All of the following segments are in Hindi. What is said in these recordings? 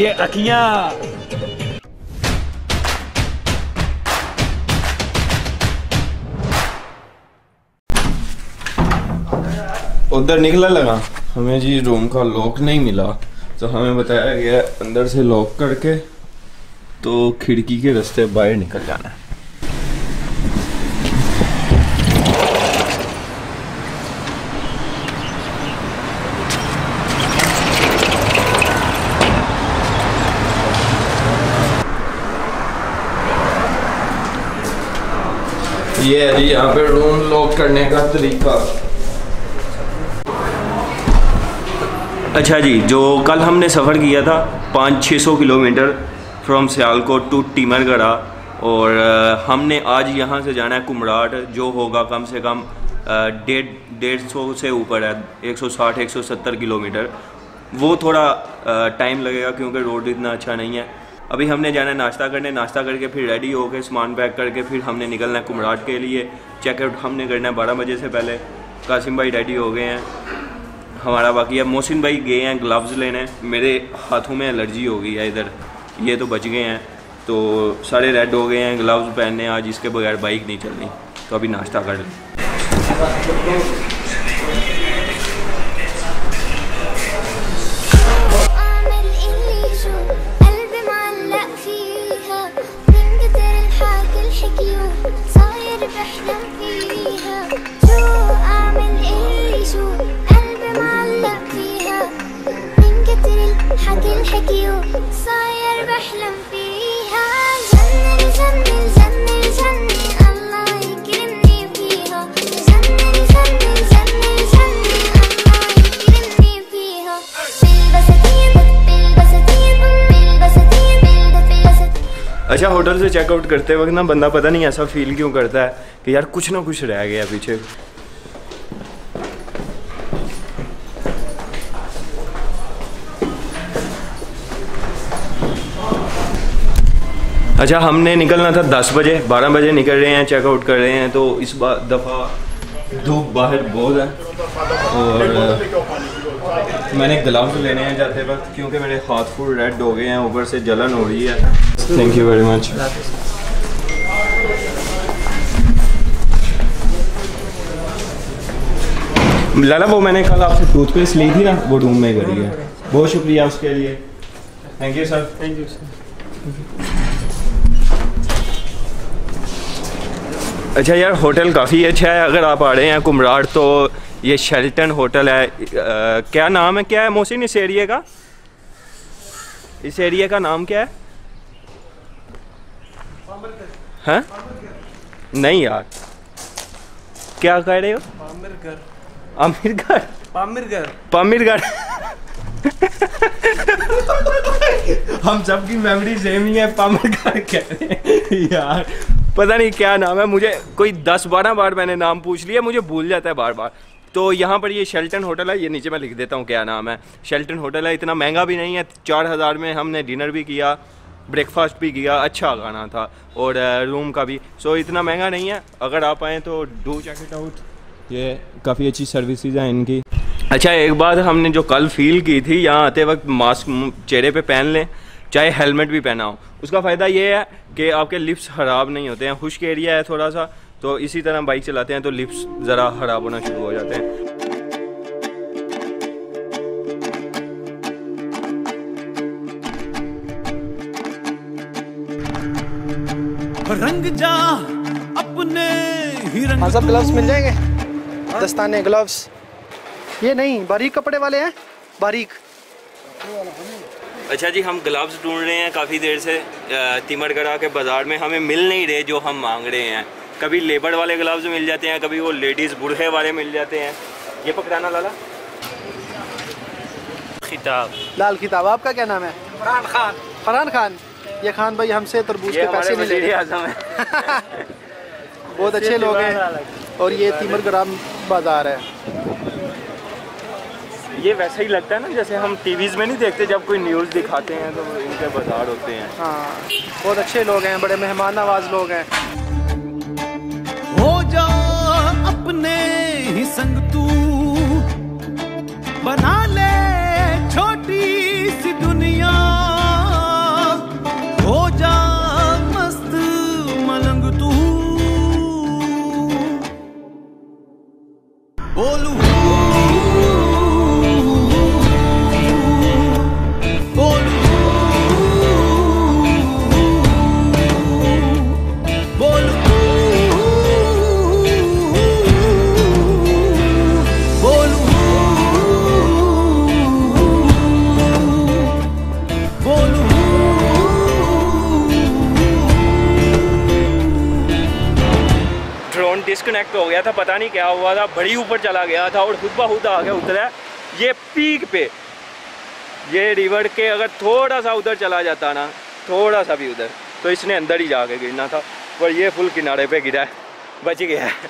ये अखियां। उधर निकला लगा, हमें जी रूम का लॉक नहीं मिला, तो हमें बताया गया अंदर से लॉक करके तो खिड़की के रास्ते बाहर निकल जाना है। ये है जी यहाँ पे रूम लॉक करने का तरीका। अच्छा जी, जो कल हमने सफ़र किया था 500-600 kilometre from Sialkot to Timergara, और हमने आज यहाँ से जाना है कुमराट, जो होगा कम से कम 150 से ऊपर है, 160-170 किलोमीटर। वो थोड़ा टाइम लगेगा क्योंकि रोड इतना अच्छा नहीं है। अभी हमने जाना है नाश्ता करने, नाश्ता करके फिर रेडी होके सामान पैक करके फिर हमने निकलना है कुमराट के लिए। चेकआउट हमने करना है 12 बजे से पहले। कासिम भाई रेडी हो गए हैं, हमारा बाकी है। मोहसिन भाई गए हैं ग्लव्स लेने, मेरे हाथों में एलर्जी हो गई है इधर, ये तो बच गए हैं, तो सारे रेड हो गए हैं ग्लव्स पहनने आज, इसके बगैर बाइक नहीं चलनी। तो अभी नाश्ता कर लें। अच्छा, होटल से चेकआउट करते वक्त ना बंदा पता नहीं ऐसा फील क्यों करता है कि यार कुछ ना कुछ रह गया पीछे। अच्छा, हमने निकलना था 10 बजे, 12 बजे निकल रहे हैं, चेकआउट कर रहे हैं। तो इस दफ़ा धूप बाहर बहुत है और मैंने ग्लव्स लेने हैं जाते वक्त, क्योंकि मेरे हाथ फुल रेड हो गए हैं, ऊपर से जलन हो रही है। Thank you very much. लाला, वो मैंने कल आपसे टूथपेस्ट ली थी ना, वो रूम में गई है। बहुत शुक्रिया उसके लिए। Thank you sir. Thank you sir. अच्छा यार, होटल काफ़ी अच्छा है। अगर आप आ रहे हैं कुमराट तो ये शेल्टन होटल है। क्या नाम है, क्या है मोहसिन इस एरिया का? इस एरिया का नाम क्या है? हाँ? नहीं यार, क्या कह रहे हो? आमिरगढ़। पामिरगढ़। हम सबकी मेमोरी सेम ही है, पामिरगढ़ कह रहे हैं यार। पता नहीं क्या नाम है, मुझे कोई 10-12 बार मैंने नाम पूछ लिया, मुझे भूल जाता है बार बार। तो यहाँ पर ये शेल्टन होटल है, ये नीचे मैं लिख देता हूँ क्या नाम है। शेल्टन होटल है, इतना महंगा भी नहीं है। 4000 में हमने डिनर भी किया, ब्रेकफास्ट भी किया, अच्छा खाना था, और रूम का भी। सो इतना महंगा नहीं है। अगर आप आएँ तो डू चेक इट आउट, ये काफ़ी अच्छी सर्विसेज हैं इनकी। अच्छा, एक बात हमने जो कल फील की थी, यहाँ आते वक्त मास्क चेहरे पे पहन लें, चाहे हेलमेट भी पहना हो। उसका फ़ायदा ये है कि आपके लिप्स ख़राब नहीं होते हैं। खुश्क एरिया है थोड़ा सा, तो इसी तरह बाइक चलाते हैं तो लिप्स ज़रा ख़राब होना शुरू हो जाते हैं। रंग जा अपने ही रंग। हाँ, सब ग्लव्स मिल जाएंगे, दस्ताने ग्लव्स। ये नहीं, बारीक कपड़े वाले हैं, बारीक। अच्छा जी, हम ग्लव्स ढूंढ रहे हैं काफ़ी देर से तिमरगढ़ के बाज़ार में, हमें मिल नहीं रहे जो हम मांग रहे हैं। कभी लेबर वाले ग्लव्स मिल जाते हैं, कभी वो लेडीज़ बुरहे वाले मिल जाते हैं। ये पकड़ाना लाला। खिताब, लाल खिताब। आपका क्या नाम है? फरहान खान। फरहान खान। ये खान भाई हमसे तरबूज के पैसे नहीं ले रहे। बहुत अच्छे लोग हैं। और ये तिमरगढ़ बाज़ार है। ये वैसा ही लगता है ना जैसे हम टीवीज़ में नहीं देखते, जब कोई न्यूज़ दिखाते हैं तो इनके बाज़ार होते हैं। हाँ, बहुत अच्छे लोग हैं, बड़े मेहमान नवाज लोग हैं। हो जा अपने ही संग तू, बना ले छोटी सी दुनिया। गया था, पता नहीं क्या हुआ था, बड़ी ऊपर चला गया था और खुद ब खुद आगे उतरा ये पीक पे। ये रिवर के अगर थोड़ा सा उधर चला जाता ना, थोड़ा सा भी उधर, तो इसने अंदर ही जाके गिरना था, पर ये फुल किनारे पे गिरा है, बच गया है।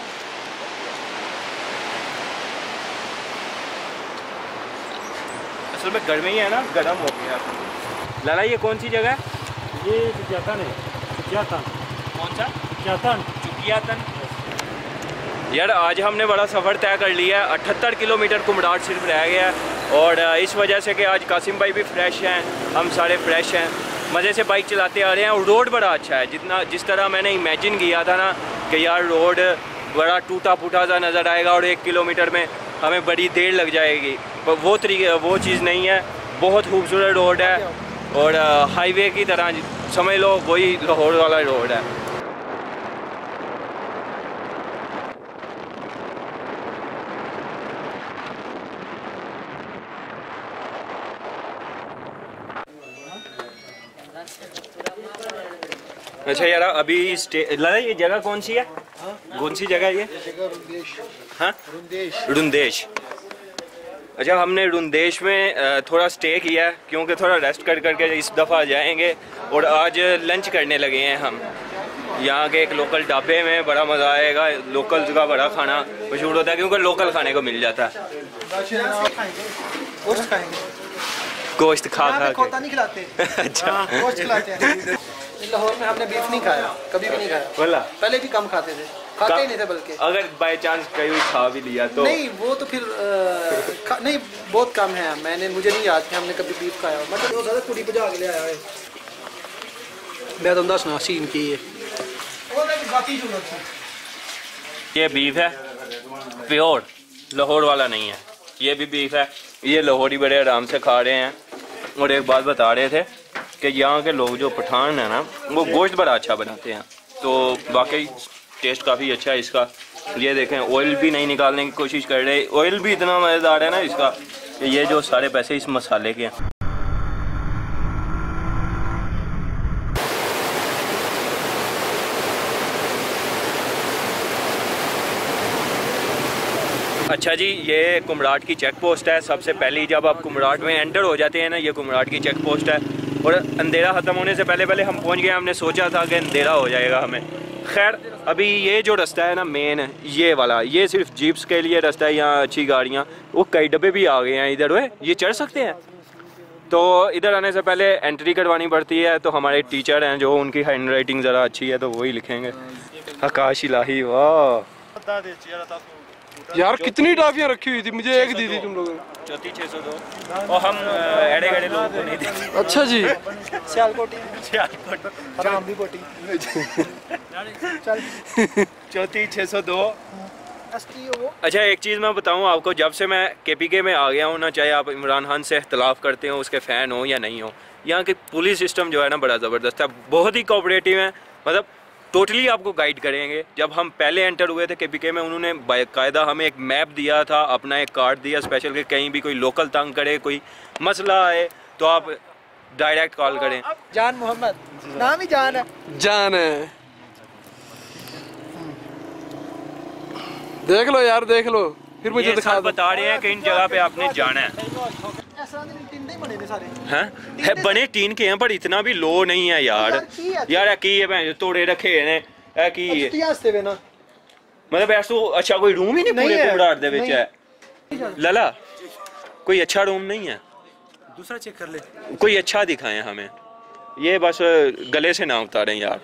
असल में गर्मी है ना, गर्म हो गया। लाला ये कौन सी जगह है? ये चुकियातन है। चुकियातन। कौन सा? चुकियातन। चुकियातन। यार आज हमने बड़ा सफ़र तय कर लिया है, 78 किलोमीटर कुमराट सिर्फ रह गया है। और इस वजह से कि आज कासिम भाई भी फ्रेश हैं, हम सारे फ्रेश हैं, मज़े से बाइक चलाते आ रहे हैं। और रोड बड़ा अच्छा है, जिस तरह मैंने इमेजिन किया था ना कि यार रोड बड़ा टूटा फूटा सा नज़र आएगा और 1 किलोमीटर में हमें बड़ी देर लग जाएगी, पर वो चीज़ नहीं है। बहुत खूबसूरत रोड है और हाईवे की तरह समझ लो, वही लाहौर वाला रोड है। अच्छा यार अभी लगा ये जगह कौन सी है? कौन सी जगह है ये? हाँ, रुंदेश। अच्छा हमने रुंदेश में थोड़ा स्टे किया है क्योंकि थोड़ा रेस्ट कर करके इस दफ़ा जाएंगे। और आज लंच करने लगे हैं हम यहाँ के एक लोकल ढाबे में, बड़ा मज़ा आएगा। लोकल का बड़ा खाना मशहूर होता है क्योंकि लोकल खाने को मिल जाता है। गोश्त खा खोता नहीं खिलाते। अच्छा गोश्त खिलाते हैं। लाहौर में हमने बीफ नहीं खाया, कभी भी नहीं खाया। बोला पहले भी कम खाते थे, खाते ही नहीं थे बल्कि। अगर बाय चांस कहीं खा भी लिया तो नहीं, वो तो फिर नहीं, बहुत कम है। मुझे नहीं याद कि हमने कभी बीफ खाया। मतलब वो ज़्यादा कुड़ी बुझा के ले आया है। मैं तो दस ना सीन की ये बीफ है प्योर, लाहौर वाला नहीं है। ये भी बीफ है, ये लाहौरी बड़े आराम से खा रहे हैं। और एक बात बता रहे थे कि यहाँ के लोग जो पठान है ना, वो गोश्त बड़ा अच्छा बनाते हैं, तो वाकई टेस्ट काफ़ी अच्छा है इसका। ये देखें, ऑयल भी नहीं निकालने की कोशिश कर रहे, ऑयल भी इतना मज़ेदार है ना इसका कि ये जो सारे पैसे इस मसाले के हैं। अच्छा जी, ये कुमराट की चेक पोस्ट है। सबसे पहले जब आप कुमराट में एंटर हो जाते हैं ना, ये कुमराट की चेक पोस्ट है। और अंधेरा ख़त्म होने से पहले हम पहुंच गए। हमने सोचा था कि अंधेरा हो जाएगा हमें। खैर अभी ये जो रास्ता है ना मेन, ये वाला, ये सिर्फ जीप्स के लिए रास्ता है। यहाँ अच्छी गाड़ियाँ, वो कई डब्बे भी आ गए हैं इधर, वे ये चढ़ सकते हैं। तो इधर आने से पहले एंट्री करवानी पड़ती है। तो हमारे टीचर हैं जो, उनकी हैंड राइटिंग ज़रा अच्छी है तो वही लिखेंगे। आकाश इलाही, वाह यार कितनी टॉफियां रखी हुई थी, मुझे एक दी थी तुम लोगों ने। चौथी 602 और हम एड़े गड़े लोगों को नहीं दी। अच्छा जी, चौथी 602। अच्छा एक चीज़ मैं बताऊं आपको, जब से मैं KPK में आ गया हूँ ना, चाहे आप इमरान खान से इख्तलाफ करते हो, उसके फ़ैन हो या नहीं हो, यहाँ के पुलिस सिस्टम जो है ना बड़ा ज़बरदस्त है, बहुत ही कोऑपरेटिव है। मतलब टोटली आपको गाइड करेंगे। जब हम पहले एंटर हुए थे KPK में, उन्होंने बाकायदा हमें एक मैप दिया था, अपना एक कार्ड दिया स्पेशल, कि कहीं भी कोई लोकल तंग करे, कोई मसला आए तो आप डायरेक्ट कॉल करें। जान मोहम्मद, नाम ही जान है। जान है, देख लो यार, देख लो, फिर मुझे दिखा दो। बता रहे हैं कि इन जगह पे आपने जाना है। है बने टीन के हैं, पर इतना भी लो नहीं है यार। यार की है तोड़े रखे ने की है ना, मतलब ऐसा अच्छा कोई रूम ही नहीं पूरे कुमराट दे विच है। लला कोई अच्छा रूम नहीं है, दूसरा चेक कर ले, कोई अच्छा दिखाएं हमें। ये बस गले से ना उतारें यार,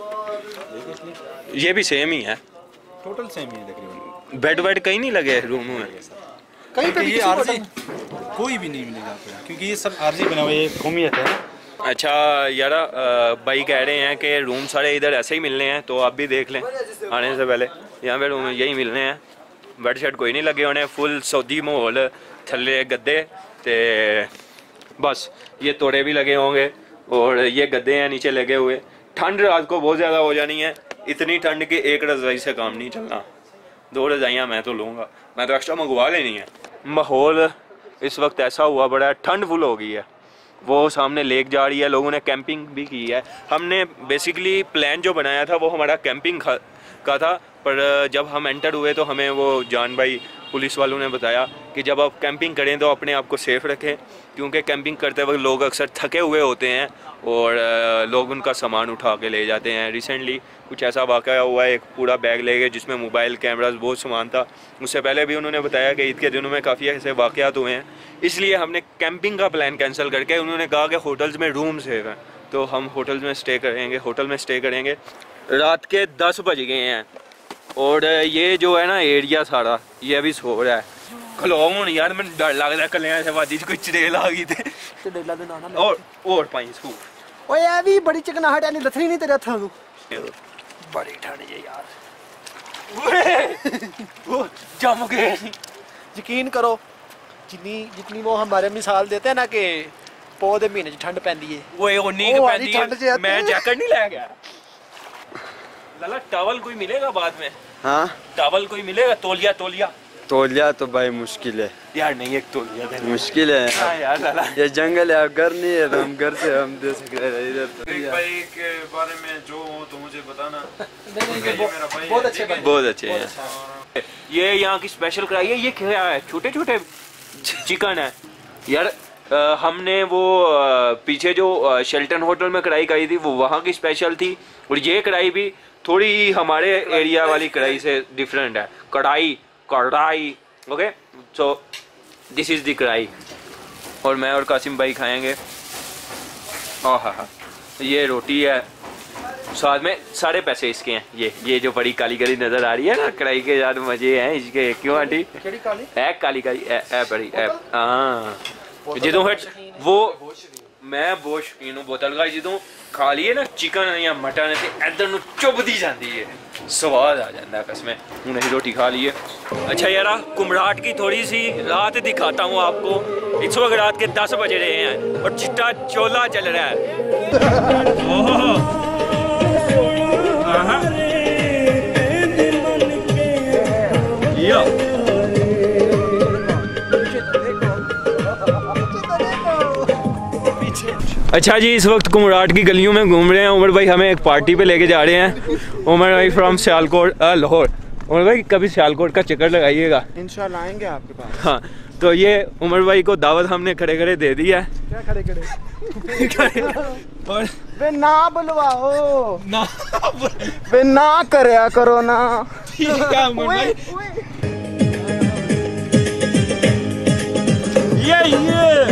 ये भी सेम ही है, टोटल सेम ही है तकरीबन। बेड वेड कहीं नहीं लगे रूम में कहीं पे? ये आरजी कोई भी नहीं मिलेगा आपको, क्योंकि ये सब आरजी बना हुआ है, कौमियत है। अच्छा यार भाई कह रहे हैं कि रूम सारे इधर ऐसे ही मिलने हैं, तो आप भी देख लें आने से पहले। यहाँ पे रूम यही मिलने हैं, बेड शेड कोई नहीं लगे होने, फुल सऊदी माहौल, थल्ले गद्दे ते बस ये तोड़े भी लगे होंगे और ये गद्दे हैं नीचे लगे हुए। ठंड रात को बहुत ज़्यादा हो जानी है, इतनी ठंड कि एक रज़ाई से काम नहीं चलना। 2 रज़ाइयाँ मैं तो लूँगा, मैं तो एक्स्ट्रा मंगवा लेनी है। माहौल इस वक्त ऐसा हुआ बड़ा है, ठंड फुल हो गई है। वो सामने लेक जा रही है, लोगों ने कैंपिंग भी की है। हमने बेसिकली प्लान जो बनाया था वो हमारा कैंपिंग का था, पर जब हम एंटर हुए तो हमें वो जान भाई पुलिस वालों ने बताया कि जब आप कैंपिंग करें तो अपने आप को सेफ़ रखें, क्योंकि कैंपिंग करते वक्त लोग अक्सर थके हुए होते हैं और लोग उनका सामान उठा के ले जाते हैं। रिसेंटली कुछ ऐसा वाक़या हुआ है, एक पूरा बैग ले गए जिसमें मोबाइल, कैमरास, बहुत सामान था। उससे पहले भी उन्होंने बताया कि ईद के दिनों में काफ़ी ऐसे वाक़यात हुए हैं, इसलिए हमने कैंपिंग का प्लान कैंसिल करके उन्होंने कहा कि होटल्स में रूम सेव हैं, तो हम होटल्स में स्टे करेंगे। रात के 10 बज गए हैं और ये जो है ना एरिया सारा ये अभी सो रहा है। खलोम हूँ यार, मैं डर लग रहा है कलियां से वादी कोई चड़ेल आ गई थे और पाई सूप। ओए ये भी बड़ी चिकनाहट है, लथनी नहीं तेरे हत्थां तू। बड़ी ठंड है यार, वो जम गए। यकीन करो जितनी वो हमारे मिसाल देते हैं ना कि पौधे महीने ठंड पैंदी है, वो नींद पैंदी है। मैं जैकेट नहीं ले गया। लाला टॉवल कोई मिलेगा बाद में? हाँ टॉवल कोई मिलेगा? तौलिया तो भाई मुश्किल है यार, नहीं एक तौलिया मुश्किल है। हाँ यार लाला ये जंगल है, घर नहीं है तो हम घर से हम दे सकते हैं इधर। तो भाई के बारे में जो हो तो मुझे बताना। बहुत अच्छे हैं। ये यहाँ की स्पेशल कढ़ाई है। ये क्या है? छोटे छोटे चिकन है यार। हमने वो पीछे जो शेल्टन होटल में कढ़ाई खाई थी वो वहाँ की स्पेशल थी, और ये कढ़ाई भी थोड़ी हमारे एरिया वाली कढ़ाई से डिफरेंट है। Kadhai okay, so this is the kadhai, और मैं और कासिम भाई खाएंगे। हाँ, ये रोटी है, साथ में सारे पैसे इसके हैं। ये जो बड़ी काली काली नज़र आ रही है ना कढ़ाई के, यार मजे हैं इसके। क्यों आंटी? काली बड़ी हाँ जिदों वो मैं बहुत शौकीन हूँ बोतल का। जिदों खा लिए ना चिकन या मटन ते इधर नूं चुभदी जाती है, स्वाद आ जाता है कसमें। हूँ ही रोटी खा लिए। अच्छा यार कुमराट की थोड़ी सी रात दिखाता हूँ आपको। इस वक्त रात के 10 बज रहे हैं और चिट्टा चोला चल रहा है। अच्छा जी, इस वक्त कुमराट की गलियों में घूम रहे हैं। उमर भाई हमें एक पार्टी पे लेके जा रहे हैं। उमर भाई फ्रॉम सियालकोट लाहौर। उमर भाई कभी सियालकोट का चक्कर लगाइएगा, इंशाल्लाह आएंगे आपके पास। हाँ, तो ये उमर भाई को दावत हमने खड़े दे दी है। क्या खड़े और वे ना बुलवाओ ना, वे ना करया करो ना। ठीक है उमर भाई। ये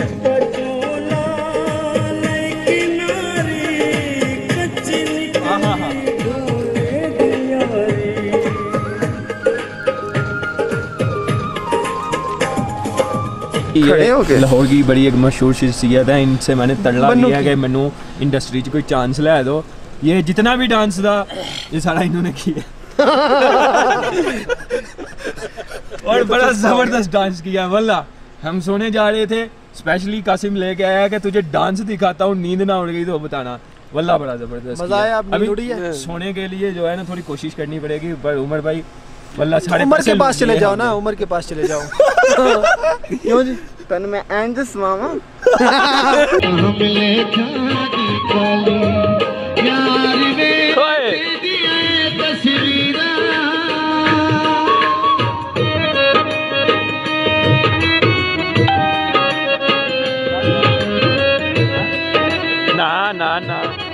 लाहौर की बड़ी एक मशहूर शख्सियत है, इनसे मैंने तड़ला लिया कि मैनू इंडस्ट्री च कोई चांस लै दो। ये जितना भी डांस था ये सारा इन्होंने किया और बड़ा ज़बरदस्त डांस किया। वल्ला हम सोने जा रहे थे, स्पेशली कासिम लेके आया कि तुझे डांस दिखाता हूँ, नींद ना उड़ गई तो बताना। वल्ला बड़ा ज़बरदस्त मजा आया। अभी सोने के लिए जो है ना थोड़ी कोशिश करनी पड़ेगी। पर उमर भाई वल्ला सारे उमर के पास चले जाओ ना, उमर के पास चले जाओ। क्यों जी? तन में एंजस मामा ना